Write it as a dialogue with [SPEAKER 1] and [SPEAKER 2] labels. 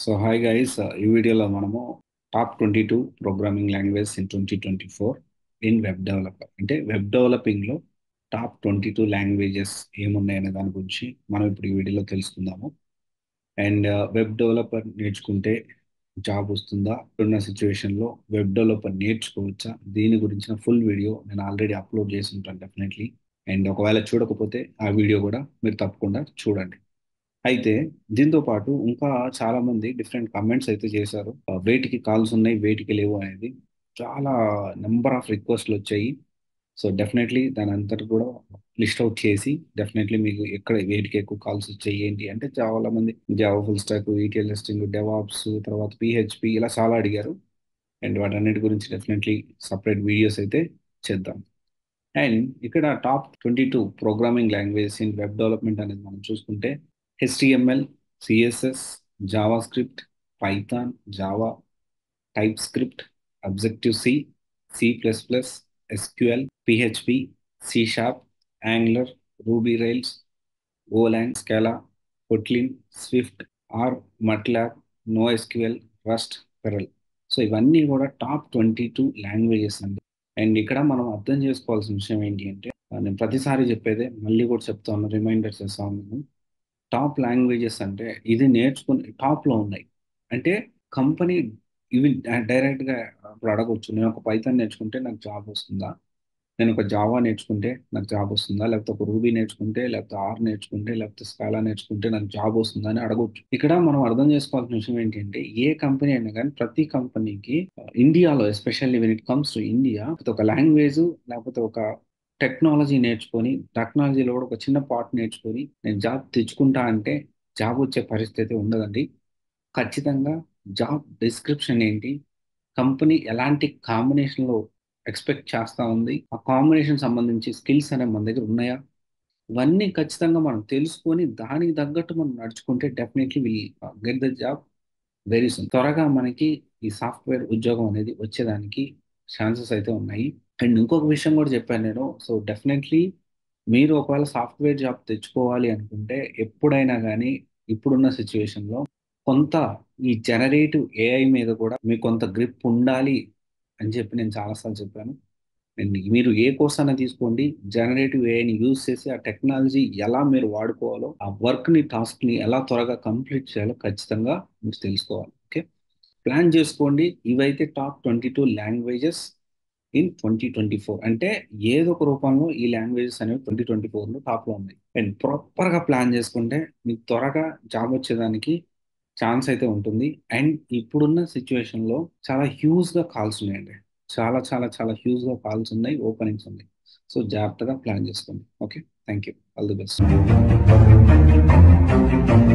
[SPEAKER 1] Hi guys, ఈ వీడియోలో మనము top 22 programming language in 2024 in web developer అంటే వెబ్ డెవలపింగ్లో టాప్ 22 లాంగ్వేజెస్ ఏమున్నాయనే దాని గురించి మనం ఇప్పుడు ఈ వీడియోలో తెలుసుకుందాము. అండ్ వెబ్ డెవలపర్ నేర్చుకుంటే జాబ్ వస్తుందా, ఇప్పుడున్న సిచ్యువేషన్లో వెబ్ డెవలపర్ నేర్చుకోవచ్చా, దీని గురించిన ఫుల్ వీడియో నేను ఆల్రెడీ అప్లోడ్ చేసి ఉంటాను డెఫినెట్లీ. అండ్ ఒకవేళ చూడకపోతే ఆ వీడియో కూడా మీరు తప్పకుండా చూడండి. అయితే దీంతో పాటు ఇంకా చాలా మంది డిఫరెంట్ కమెంట్స్ అయితే చేశారు. వేటికి కాల్స్ ఉన్నాయి, వేటికి లేవు అనేది చాలా నెంబర్ ఆఫ్ రిక్వెస్ట్లు వచ్చాయి. సో డెఫినెట్లీ దాని అంతటి కూడా లిస్ట్ అవుట్ చేసి డెఫినెట్లీ మీకు ఎక్కడ వేటికి ఎక్కువ కాల్స్ వచ్చాయి ఏంటి అంటే చాలా మంది Java full stack, ETL testing, DevOps, తర్వాత పిహెచ్పి ఇలా చాలా అడిగారు. అండ్ వాటన్నిటి గురించి డెఫినెట్లీ సపరేట్ వీడియోస్ అయితే చేద్దాం. అండ్ ఇక్కడ top 22 programming languages in web development అనేది మనం చూసుకుంటే HTML, CSS, JavaScript, Python, Java, TypeScript, Objective C, C plus plus, SQL, PHP, C sharp, Angular, Ruby Rails, Golang, Scala, Kotlin, Swift, R, MATLAB, NoSQL, Rust, Perl. So ఇవన్నీ కూడా top 22 languages అండి. And ఇక్కడ మనం అర్థం చేసుకోవాల్సిన విషయం ఏంటి అంటే నేను ప్రతిసారి చెప్పేదే మళ్ళీ కూడా చెప్తాను, రిమైండర్ చేస్తాను నేను. టాప్ లాంగ్వేజెస్ అంటే ఇది నేర్చుకుని టాప్లో ఉన్నాయి అంటే కంపెనీ ఇవి డైరెక్ట్గా ఇప్పుడు అడగొచ్చు, నేను ఒక పైథాన్ నేర్చుకుంటే నాకు జాబ్ వస్తుందా, నేను ఒక జావా నేర్చుకుంటే నాకు జాబ్ వస్తుందా, లేకపోతే ఒక రూబీ నేర్చుకుంటే, లేకపోతే ఆర్ నేర్చుకుంటే, లేకపోతే స్కాలా నేర్చుకుంటే నాకు జాబ్ వస్తుందా అని అడగొచ్చు. ఇక్కడ మనం అర్థం చేసుకోవాల్సిన విషయం ఏంటంటే ఏ కంపెనీ అయినా కానీ ప్రతి కంపెనీకి ఇండియాలో especially when it comes to India ఒక లాంగ్వేజ్ లేకపోతే ఒక టెక్నాలజీ నేర్చుకొని టెక్నాలజీలో కూడా ఒక చిన్న పార్ట్ నేర్చుకొని నేను జాబ్ తెచ్చుకుంటా అంటే జాబ్ వచ్చే పరిస్థితి ఉండదండి. ఖచ్చితంగా జాబ్ డిస్క్రిప్షన్ ఏంటి, కంపెనీ ఎలాంటి కాంబినేషన్లో ఎక్స్పెక్ట్ చేస్తా ఉంది, ఆ కాంబినేషన్ సంబంధించి స్కిల్స్ అనేవి మన దగ్గర ఉన్నాయా, ఇవన్నీ ఖచ్చితంగా మనం తెలుసుకొని దానికి తగ్గట్టు మనం నడుచుకుంటే definitely will get the job very soon. త్వరగా మనకి ఈ సాఫ్ట్వేర్ ఉద్యోగం అనేది వచ్చేదానికి ఛాన్సెస్ అయితే ఉన్నాయి. అండ్ ఇంకొక విషయం కూడా చెప్పాను నేను. సో డెఫినెట్లీ మీరు ఒకవేళ సాఫ్ట్వేర్ జాబ్ తెచ్చుకోవాలి అనుకుంటే ఎప్పుడైనా కానీ ఇప్పుడున్న సిచ్యువేషన్లో కొంత ఈ జనరేటివ్ ఏఐ మీద కూడా మీకు కొంత గ్రిప్ ఉండాలి అని చెప్పి నేను చాలాసార్లు చెప్పాను. అండ్ మీరు ఏ కోర్స్ అయినా తీసుకోండి, జనరేటివ్ ఏఐని యూజ్ చేసి ఆ టెక్నాలజీ ఎలా మీరు వాడుకోవాలో, ఆ వర్క్ని, టాస్క్ని ఎలా త్వరగా కంప్లీట్ చేయాలో ఖచ్చితంగా మీరు తెలుసుకోవాలి. ఓకే, ప్లాన్ చేసుకోండి. ఇవైతే టాప్ 22 లాంగ్వేజెస్ ఇన్ 2024 అంటే ఏదో ఒక రూపంలో ఈ లాంగ్వేజెస్ అనేవి 2024లో టాప్లో ఉన్నాయి. అండ్ ప్రాపర్గా ప్లాన్ చేసుకుంటే మీకు త్వరగా జాబ్ వచ్చేదానికి ఛాన్స్ అయితే ఉంటుంది. అండ్ ఇప్పుడున్న సిచ్యువేషన్లో చాలా హ్యూజ్గా కాల్స్ ఉన్నాయండి. చాలా చాలా చాలా హ్యూజ్గా కాల్స్ ఉన్నాయి, ఓపెనింగ్స్ ఉన్నాయి. సో జాగ్రత్తగా ప్లాన్ చేసుకోండి. Okay, thank you, all the best.